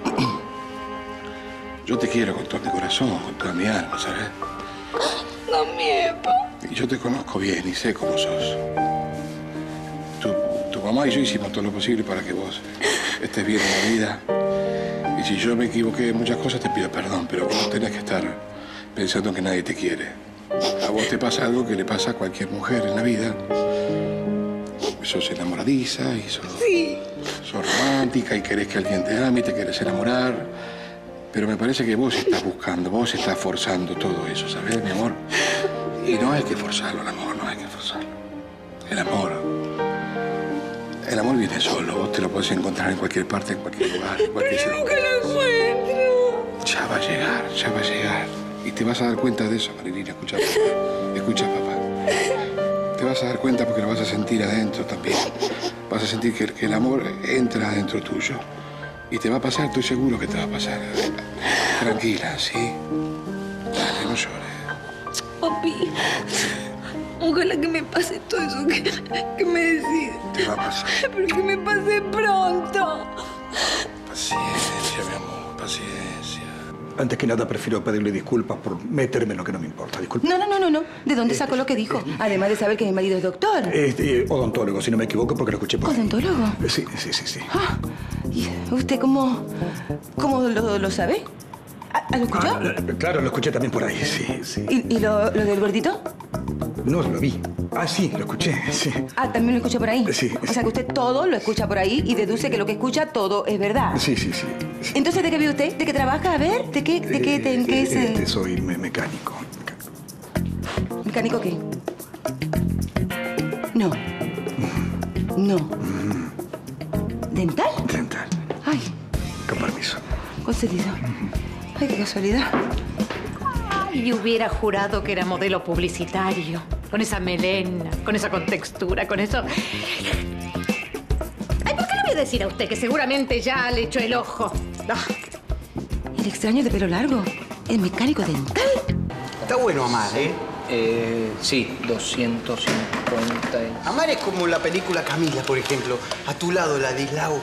Yo te quiero con todo mi corazón, con toda mi alma, ¿sabes? También, pa. Y yo te conozco bien y sé cómo sos. Tu, tu mamá y yo hicimos todo lo posible para que vos estés bien en la vida. Y si yo me equivoqué en muchas cosas, te pido perdón, pero vos no tenés que estar pensando que nadie te quiere. A vos te pasa algo que le pasa a cualquier mujer en la vida. Sos enamoradiza y sos, sí. sos romántica y querés que alguien te ame y te querés enamorar. Pero me parece que vos estás buscando, vos estás forzando todo eso, ¿sabes, mi amor? Y no hay que forzarlo, el amor, no hay que forzarlo. El amor... El amor viene solo, vos te lo podés encontrar en cualquier parte, en cualquier lugar, en cualquier Pero yo nunca lo encuentro. Ya va a llegar, ya va a llegar. Y te vas a dar cuenta de eso, Marilina, escucha, papá. Escucha, papá. Te vas a dar cuenta porque lo vas a sentir adentro también. Vas a sentir que, que el amor entra adentro tuyo. Y te va a pasar, estoy seguro que te va a pasar. Tranquila, ¿sí? Dale, no llores. Papi, ojalá que me pase todo eso que, que me decís. Te va a pasar. Pero que me pase pronto. Paciencia, mi amor, paciencia. Antes que nada, prefiero pedirle disculpas por meterme en lo que no me importa. Disculpe. No, no, no, no, no. ¿De dónde sacó lo que dijo? Además de saber que mi marido es doctor. Este, odontólogo, si no me equivoco, porque lo escuché por ahí. ¿Odontólogo? Sí, sí, sí, sí. Ah, ¿y usted cómo, cómo lo, lo sabe? ¿Ah, ¿Lo escuchó? Ah, claro, lo escuché también por ahí, sí, sí. ¿Y, y lo, lo del gordito? No, lo vi. Ah, sí, lo escuché, sí. Ah, ¿también lo escuchó por ahí? Sí. O sea que usted todo lo escucha por ahí y deduce que lo que escucha todo es verdad. Sí, sí, sí. Entonces, ¿de qué vive usted? ¿De qué trabaja? A ver, ¿de qué, de qué, de, en qué es? Este, soy me- mecánico. ¿Mecánico qué? No. No. ¿Dental? Dental. Ay, Con permiso. concedido. Ay, qué casualidad. Y hubiera jurado que era modelo publicitario. Con esa melena, con esa contextura, con eso... Ay, ¿por qué le voy a decir a usted que seguramente ya le echó el ojo? Ah. El extraño de pelo largo. El mecánico dental. Está bueno amar, ¿eh? Eh, sí, doscientos cincuenta. y- Amar es como la película Camila, por ejemplo. A tu lado, la de Islau.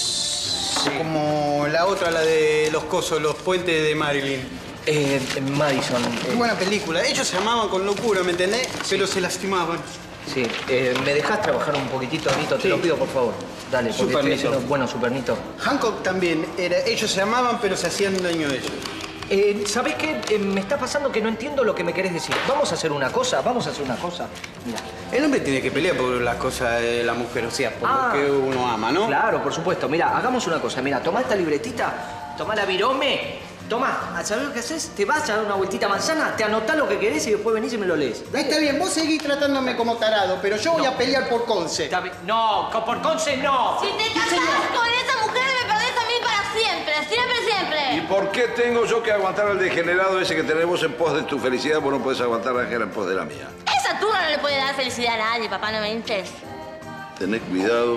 Como la otra, la de los cosos, los puentes de Marilyn. Eh, Madison. Qué buena película. Ellos se amaban con locura, ¿me entendés? Pero se lastimaban. Sí, eh, ¿me dejás trabajar un poquitito, Nito? Te Sí. lo pido, por favor. Dale, porque Super estoy Nito. haciendo- Bueno, Super Nito. Hancock también. Era, ellos se amaban, pero se hacían dueño de ellos. Eh, ¿Sabés qué? Eh, me está pasando que no entiendo lo que me querés decir. Vamos a hacer una cosa, vamos a hacer una cosa. Mira. El hombre tiene que pelear por las cosas de la mujer, o sea, por Ah. lo que uno ama, ¿no? Claro, por supuesto. Mira, hagamos una cosa. Mira, tomá esta libretita, tomá la virome. Tomá, ¿sabés lo que haces? Te vas a dar una vueltita a manzana, te anotás lo que querés y después venís y me lo lees. Dale. Está bien, vos seguís tratándome como tarado, pero yo voy a pelear por Conce. No, co- por Conce no. Si te casás con esa mujer, me perdés a mí para siempre. Siempre, siempre. ¿Y por qué tengo yo que aguantar al degenerado ese que tenemos en pos de tu felicidad? Vos no podés aguantar a Ángela en pos de la mía. Esa turra no le puede dar felicidad a nadie, papá, no me hinches. Tenés cuidado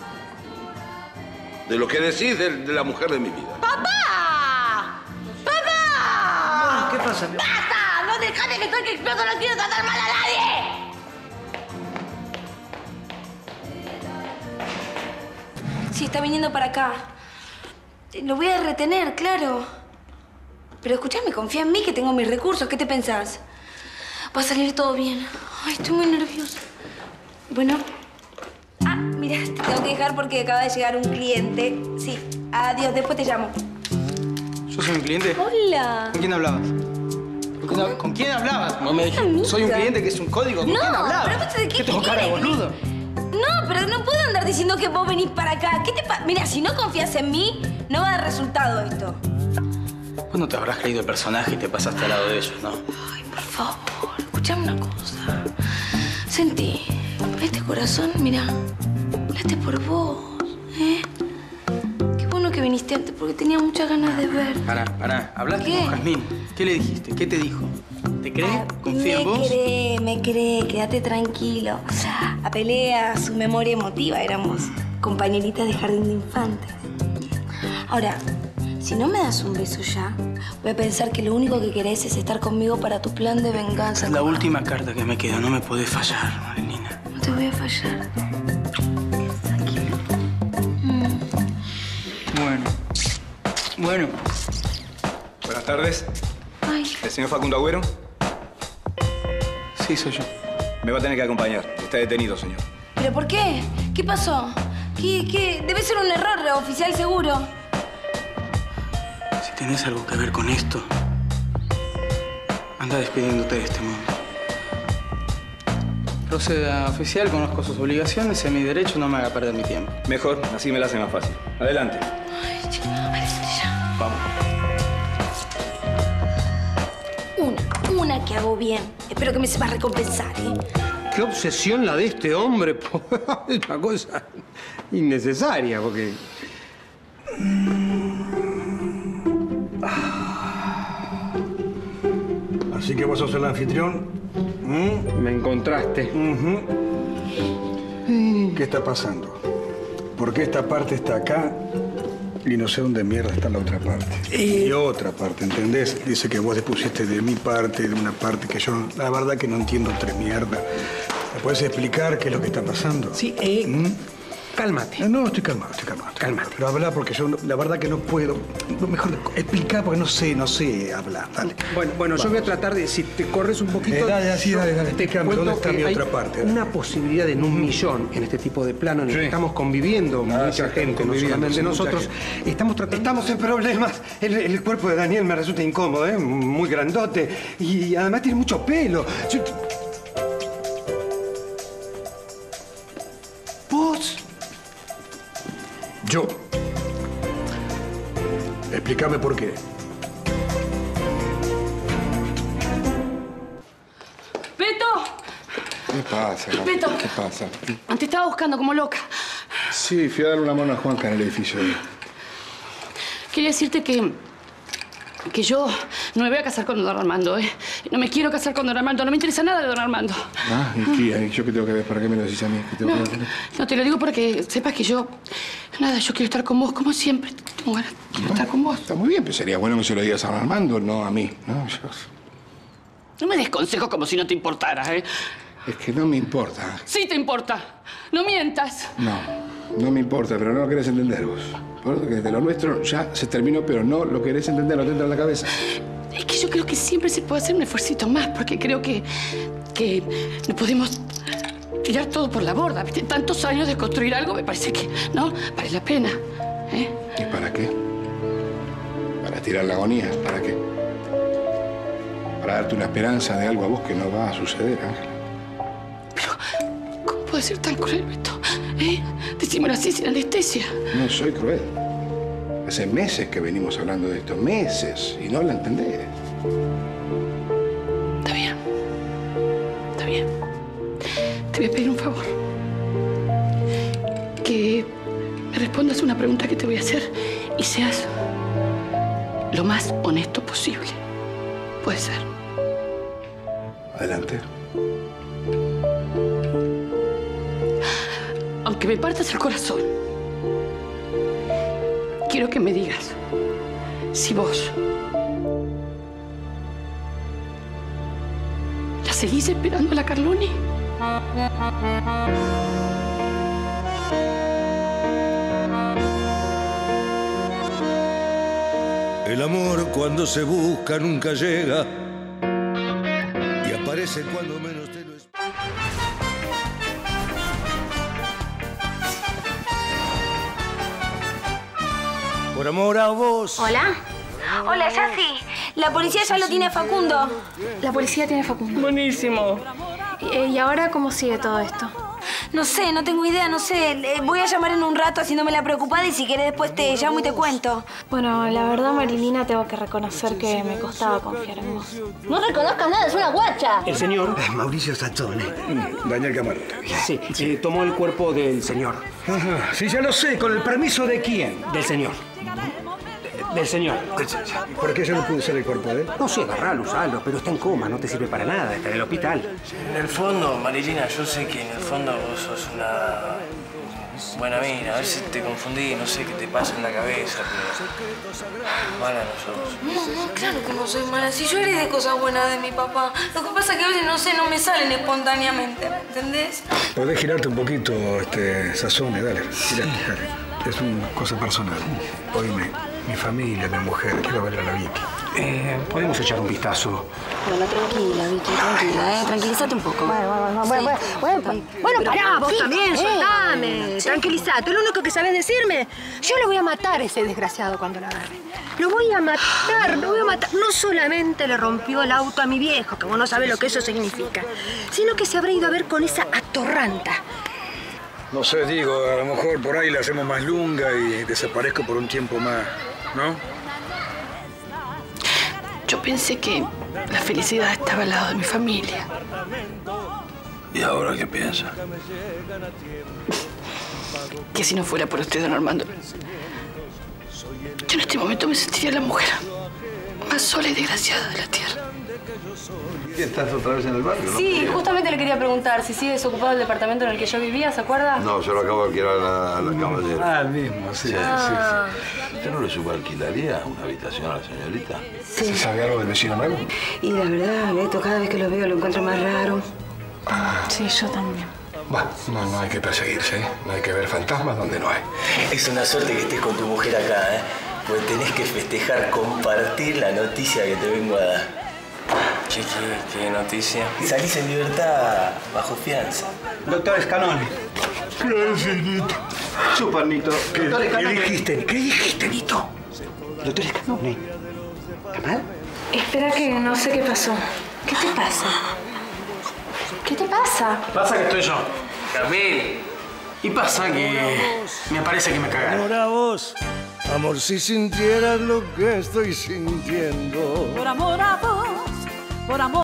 de lo que decís de, de la mujer de mi vida. ¡Papá! ¡Papá! Ah, ¿qué pasa? ¡Basta! ¡No dejate que estoy que exploto! ¡No quiero tratar mal a nadie! Sí, está viniendo para acá. Lo voy a retener, claro. Pero escúchame, confía en mí que tengo mis recursos. ¿Qué te pensás? Va a salir todo bien. Ay, estoy muy nerviosa. Bueno. Ah, mira, te tengo que dejar porque acaba de llegar un cliente. Sí, adiós, después te llamo. ¿Yo soy un cliente? Hola. ¿Con quién hablabas? ¿Con quién, hab- ¿con quién hablabas? No me dijiste. Amiga. Soy un cliente que es un código. ¿Con No, quién hablabas? pero vos, ¿de qué ¿Qué tengo cara de quieres? boludo? No, pero no puedo andar diciendo que vos venís para acá. ¿Qué te pasa? Mira, si no confías en mí, no va a dar resultado esto. Vos no te habrás creído el personaje y te pasaste al lado de ellos, ¿no? Ay, por favor, escuchame una cosa. Sentí, este corazón, mira, late por vos, ¿eh? Qué bueno que viniste antes porque tenía muchas ganas de ver. Pará, pará. ¿Hablaste ¿Qué? con Jazmín? ¿Qué le dijiste? ¿Qué te dijo? ¿Te cree? ¿Confía me en vos? cree, me cree, quédate tranquilo. A pelea, su memoria emotiva, éramos compañeritas de jardín de infantes. Ahora, si no me das un beso ya, voy a pensar que lo único que querés es estar conmigo para tu plan de venganza. Es la última carta que me queda. No me podés fallar, Marilina. No te voy a fallar. Bueno. Bueno. Buenas tardes. Ay. ¿El señor Facundo Agüero? Sí, soy yo. Me va a tener que acompañar. Está detenido, señor. ¿Pero por qué? ¿Qué pasó? ¿Qué, qué? Debe ser un error, oficial seguro. Si tenés algo que ver con esto, anda despidiéndote de este mundo. Proceda, oficial, conozco sus obligaciones y a mi derecho no me haga perder mi tiempo. Mejor, así me la hace más fácil. Adelante. Ay, chica, parece ya. Vamos. Una, una que hago bien. Espero que me sepa recompensar, ¿eh? Qué obsesión la de este hombre. Es una cosa innecesaria, porque... Así que vos sos el anfitrión. ¿Mm? Me encontraste. Ujú. ¿Qué está pasando? ¿Por qué esta parte está acá y no sé dónde mierda está la otra parte? Y otra parte, ¿entendés? Dice que vos dispusiste de mi parte, de una parte que yo, la verdad que no entiendo entre mierda. ¿Me puedes explicar qué es lo que está pasando? Sí, eh... Cálmate. No, estoy calmado, estoy calmado. Cálmate. Pero habla porque yo no- la verdad que no puedo. Mejor explicar porque no sé, no sé hablar. Dale. Bueno, bueno, yo voy a tratar de, si te corres un poquito... Eh, dale, así, yo dale, dale. Te Explícame, cuento ¿dónde está que mi hay otra parte? Dale. una posibilidad en un millón en este tipo de plano en el Sí. que estamos conviviendo Ah, mucha sí, estamos gente, no conviviendo, solamente sí, mucha nosotros. gente. Estamos tratando... Estamos en problemas. El, el cuerpo de Daniel me resulta incómodo, ¿eh? Muy grandote. Y además tiene mucho pelo. Yo- ¿Vos? Yo. Explícame por qué. ¡Beto! ¿Qué pasa, Rafa? Beto. ¿Qué pasa? Te estaba buscando como loca. Sí, fui a darle una mano a Juanca en el edificio. Quería decirte que... que yo no me voy a casar con don Armando, ¿eh? No me quiero casar con don Armando. No me interesa nada de don Armando. Ah, ¿y qué? ¿Yo qué tengo que ver? ¿Para qué me lo decís a mí? ¿Qué tengo No, que ver? no, te lo digo porque sepas que yo... Nada, yo quiero estar con vos como siempre. Tengo ganas de estar con vos. Está muy bien, pero sería bueno que se lo digas a don Armando, no a mí, ¿no? Yo- No me des consejos como si no te importara, ¿eh? Es que no me importa. Sí te importa. No mientas. No, no me importa, pero no lo querés entender vos. Por eso que de lo nuestro ya se terminó, pero no lo querés entender, no te entra en la cabeza. Es que yo creo que siempre se puede hacer un esfuercito más, porque creo que... que no podemos tirar todo por la borda, ¿viste? Tantos años de construir algo, me parece que no vale la pena. ¿Eh? ¿Y para qué? ¿Para tirar la agonía? ¿Para qué? Para darte una esperanza de algo a vos que no va a suceder, Ángela. ¿Cómo puede ser tan cruel esto? ¿Eh? Decímelo así, sin anestesia. No soy cruel. Hace meses que venimos hablando de esto, meses, y no la entendés. Está bien. Está bien. Te voy a pedir un favor. Que me respondas una pregunta que te voy a hacer y seas lo más honesto posible. Puede ser. Adelante. Aunque me partas el corazón, quiero que me digas si vos la seguís esperando a la Carloni. El amor cuando se busca nunca llega y aparece cuando menos te lo esperas. Por amor a vos. Hola. Hola, Yassi. La policía ya lo tiene a Facundo. La policía tiene a Facundo. Buenísimo. ¿Y, y ahora cómo sigue todo esto? No sé, no tengo idea, no sé. Voy a llamar en un rato haciéndome la preocupada y si querés después te llamo y te cuento. Bueno, la verdad, Marilina, tengo que reconocer que me costaba confiar en vos. No reconozcas nada, es una guacha. El señor... Mauricio Sazzone. Daniel Camargo. Sí, eh, tomó el cuerpo del señor. Ajá. Sí, ya lo sé. ¿Con el permiso de quién? Del señor. Del señor. ¿Por qué yo no pude usar el cuerpo de él? No sé, agarralo, usalo, pero está en coma, no te sirve para nada, está en el hospital. En el fondo, Marilina, yo sé que en el fondo vos sos una buena mina. A veces te confundí, no sé qué te pasa en la cabeza, pero mala no sos. No, no, claro que no soy mala. Si yo heredé cosas buenas de mi papá. Lo que pasa es que a veces, no sé, no me salen espontáneamente, ¿me entendés? Podés girarte un poquito, este, Sazzone, dale. Girate, dale. Es una cosa personal. Oíme, mi familia, mi mujer, quiero ver a la Vicky. Eh, podemos echar un vistazo. Bueno, tranquila, Vicky, tranquila, ¿eh? Tranquilízate un poco. Bueno, bueno, bueno, bueno, bueno, bueno, bueno, pará, vos también, soltame. Tranquilízate, lo único que sabes decirme. Yo lo voy a matar a ese desgraciado cuando lo agarre. Lo voy a matar, lo voy a matar. No solamente le rompió el auto a mi viejo, que vos no sabés lo que eso significa, sino que se habrá ido a ver con esa atorranta. No sé, digo, a lo mejor por ahí la hacemos más lunga y desaparezco por un tiempo más, ¿no? Yo pensé que la felicidad estaba al lado de mi familia. ¿Y ahora qué piensa? Que si no fuera por usted, don Armando, yo en este momento me sentiría la mujer más sola y desgraciada de la tierra. ¿Estás otra vez en el barrio, no? Sí, justamente le quería preguntar si sigue desocupado el departamento en el que yo vivía, ¿se acuerda? No, yo lo acabo de alquilar a la, a la caballera. Ah, el mismo, sí, sí, Ah. sí. ¿Usted no le subalquilaría una habitación a la señorita? ¿Se sabe algo del vecino nuevo? Y la verdad, Beto, cada vez que lo veo lo encuentro más raro. Sí, yo también. Bah, no, no hay que perseguirse, ¿eh? No hay que ver fantasmas donde no hay. Es una suerte que estés con tu mujer acá, ¿eh? Pues tenés que festejar, compartir la noticia que te vengo a dar. Che, ¿qué, qué noticia? Salís en libertad bajo fianza. Doctor Scanone. ¿Qué es, Nito? Chupa, Nito. ¿Qué, Doctor ¿qué Scanone. dijiste? ¿Qué dijiste, Nito? Doctor Scanone. ¿Está mal? Espera que no sé qué pasó. ¿Qué te pasa? ¿Qué te pasa? Pasa que estoy yo. Camil. Y pasa que me parece que me cagaron. Amor a vos, amor, si sintieras lo que estoy sintiendo. Por amor a vos, por amor.